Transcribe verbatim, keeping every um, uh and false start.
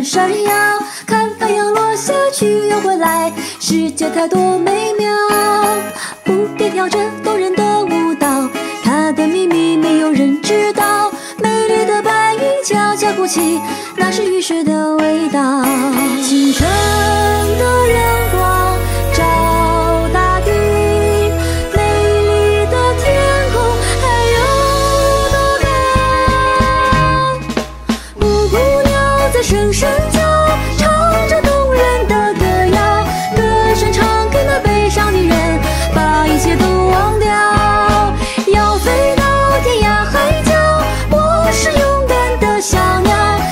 闪耀，看太阳落下去又回来，世界太多美妙。蝴蝶跳着动人的舞蹈，它的秘密没有人知道。美丽的白云悄悄哭泣，那是雨水的味道。青春